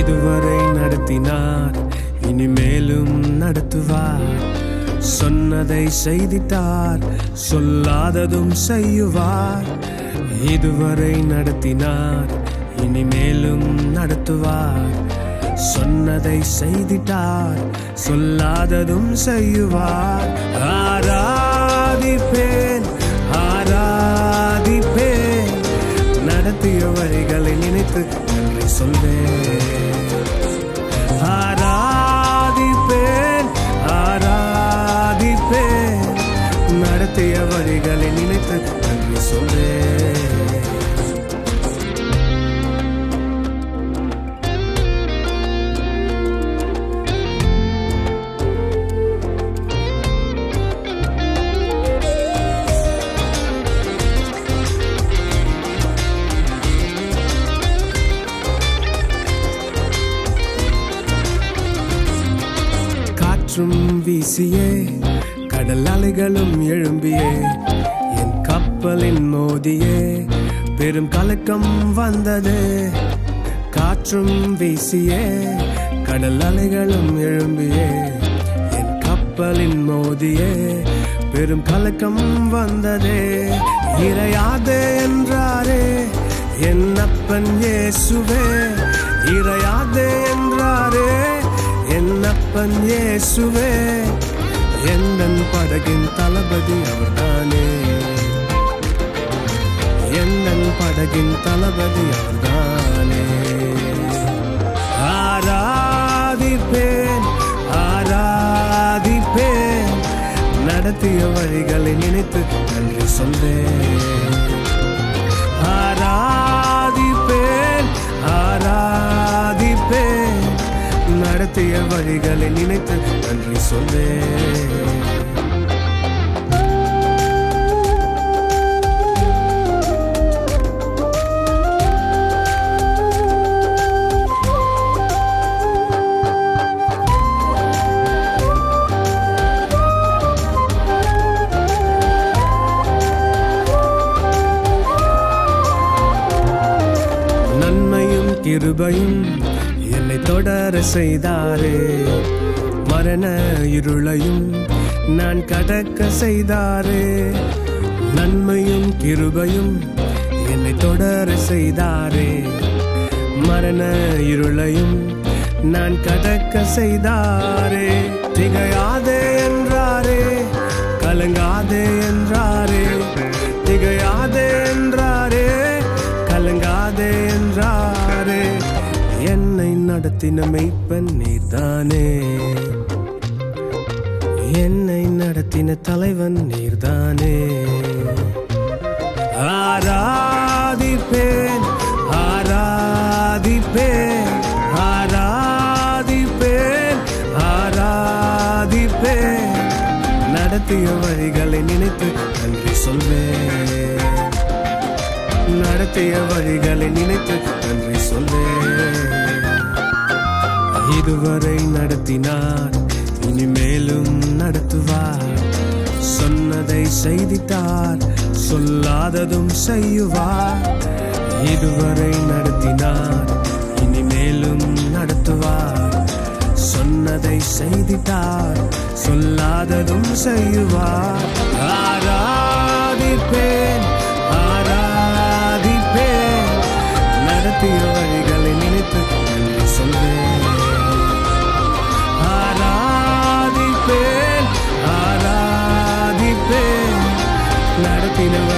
இதுவரை நடத்தினார், இனிமேலும் நடத்துவார். சொன்னதை செய்திட்டார், சொல்லாததும் செய்யுவார். இதுவரை நடத்தினார், இனிமேலும் நடத்துவார். சொன்னதை செய்திட்டார், சொல்லாததும் செய்யுவார். ஆராதிப்பேன், ஆராதிப்பேன், நடத்திய வழிகளை நினைத்து நன்றி சொல்வேன். ஆராதிப்பேன், ஆராதிப்பேன், நடத்திய வழிகளை நினைத்து நன்றி சொல்வேன். வீசியே கடல் அலைகளும் எழும்பியே என் கப்பலின் மோதியே பெரும் கலக்கம் வந்தது. காற்றும் வீசியே கடல் அலைகளும் எழும்பியே என் கப்பலின் மோதியே பெரும் கலக்கம் வந்ததே. இறையாதே என்றாரே என் அப்பன் இயேசுவே, இறையாதே என்றாரே என் அப்பன் இயேசுவே. எந்தன் படகின் தளபதி அவர்தானே, எந்தன் படகின் தளபதி அவர்தானே. ஆராதிப்பேன், ஆராதிப்பேன், நடத்திய வழிகளை நினைத்து நன்றி சொல்வேன். ஆராதிப்பேன், ஆராதிப்பேன், நடத்திய வழிகளை நினைத்து நன்றி சொல்வேன். நன்மையும் கிருபையும் என்னை தொடர செய்தாரே, மரண இருளையும் நான் கடக்க செய்தாரே. நன்மையும் கிருபையும் என்னை தொடர செய்தாரே, மரண இருளையும் நான் கடக்க செய்தாரே. திகையாதே என்றாரே, கலங்காதே என்றாரே, திகையாதே என்றாரே, கலங்காதே என்றாரே. என்னை நடத்தின மெய்ப்பன் நீர்தானே, என்னை நடத்தின தலைவன் நீர்தானே. ஆராதிப்பேன், ஆராதிப்பேன், ஆராதிப்பேன், ஆராதிப்பேன், நடத்திய வழிகளை நினைத்து நன்றி சொல்வேன். நடத்திய வழிகளை நினைத்து நன்றி சொல்வேன். இதுவரை நடத்தினார், இனிமேலும் நடத்துவார். சொன்னதை செய்திட்டார், சொல்லாததும் செய்யுவார். இதுவரை நடத்தினார், இனிமேலும் நடத்துவார். சொன்னதை செய்திட்டார், சொல்லாததும் செய்யுவார். ஆராதிப்பேன், ஆராதிப்பேன், நடத்திய வழிகளை நினைத்து நன்றி சொல்வேன். ஆராதிப்பேன், ஆராதிப்பேன், நடத்தின